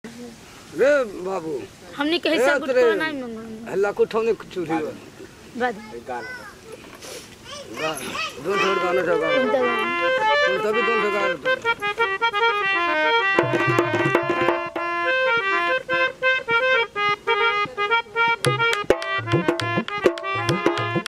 रे बाबू हमने कहे से गुट को नहीं मंगो हल्ला को ठोने चूरी बाद दो छोड़ गाना जगह तुम तभी दो जगह